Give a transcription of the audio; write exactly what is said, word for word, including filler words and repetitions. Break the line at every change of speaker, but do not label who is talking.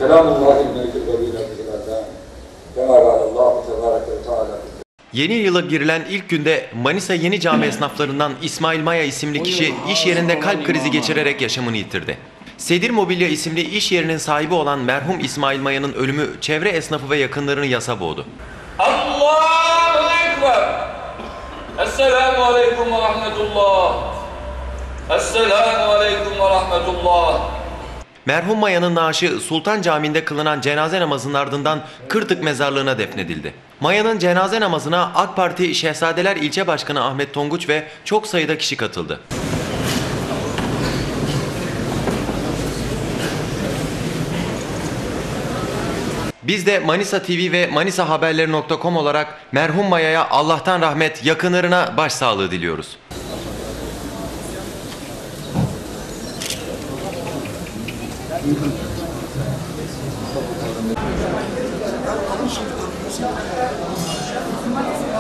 Yeni yıla girilen ilk günde Manisa Yeni Cami esnaflarından İsmail Maya isimli kişi iş yerinde kalp krizi geçirerek yaşamını yitirdi. Sedir Mobilya isimli iş yerinin sahibi olan merhum İsmail Maya'nın ölümü çevre esnafı ve yakınlarını yasa boğdu.
Allahu Ekber. Esselamu Aleyküm ve Rahmetullah. Esselamu Aleyküm ve Rahmetullah.
Merhum Maya'nın naaşı Sultan Camii'nde kılınan cenaze namazının ardından Kırtık mezarlığına defnedildi. Maya'nın cenaze namazına AK Parti Şehzadeler İlçe Başkanı Ahmet Tonguç ve çok sayıda kişi katıldı. Biz de Manisa T V ve Manisa Haberleri nokta com olarak merhum Maya'ya Allah'tan rahmet, yakınlarına başsağlığı diliyoruz.
Thank you.